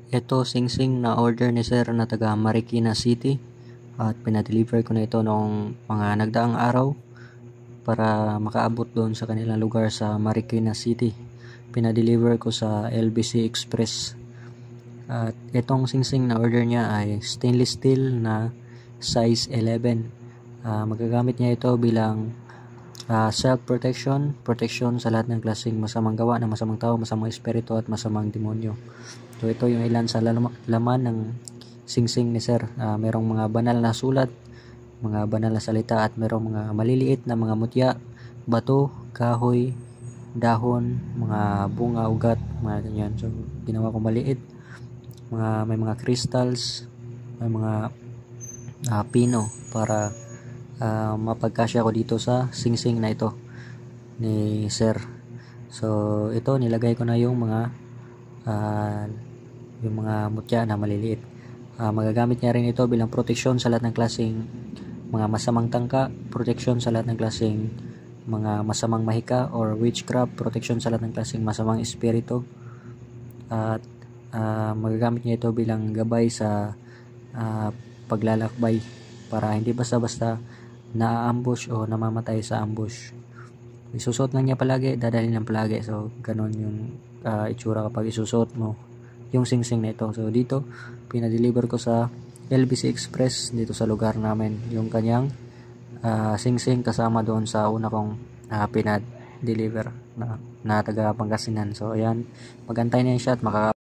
Ito singsing na order ni sir na taga Marikina City at pinadeliver ko na ito noong mga nagdaang araw para makaabot doon sa kanilang lugar sa Marikina City. Pinadeliver ko sa LBC Express. At itong singsing na order niya ay stainless steel na size 11. Magagamit niya ito bilang self-protection, protection sa lahat ng klaseng masamang gawa ng masamang tao, masamang espiritu at masamang demonyo. So ito yung ilan sa laman ng singsing ni sir. Merong mga banal na sulat, mga banal na salita at merong mga maliliit na mga mutya, bato, kahoy, dahon, mga bunga, ugat, mga ganyan. So ginawa ko maliit. May mga crystals, may mga pino para mapagkasya ko dito sa singsing na ito ni sir. So ito nilagay ko na yung mga mutya na maliliit. Magagamit niya rin ito bilang proteksyon sa lahat ng klaseng mga masamang tangka, proteksyon sa lahat ng klaseng mga masamang mahika or witchcraft, proteksyon sa lahat ng klaseng masamang espiritu. At magagamit niya ito bilang gabay sa paglalakbay para hindi basta-basta na-ambush o namamatay sa ambush. Isusot lang niya palagi, dadalhin lang palagi. So ganun yung itsura kapag isusot mo yung singsing na ito. So dito pinadeliver ko sa LBC Express dito sa lugar namin yung kanyang singsing kasama doon sa una kong pinad-deliver na taga Pangasinan. So ayan, magantay na siya at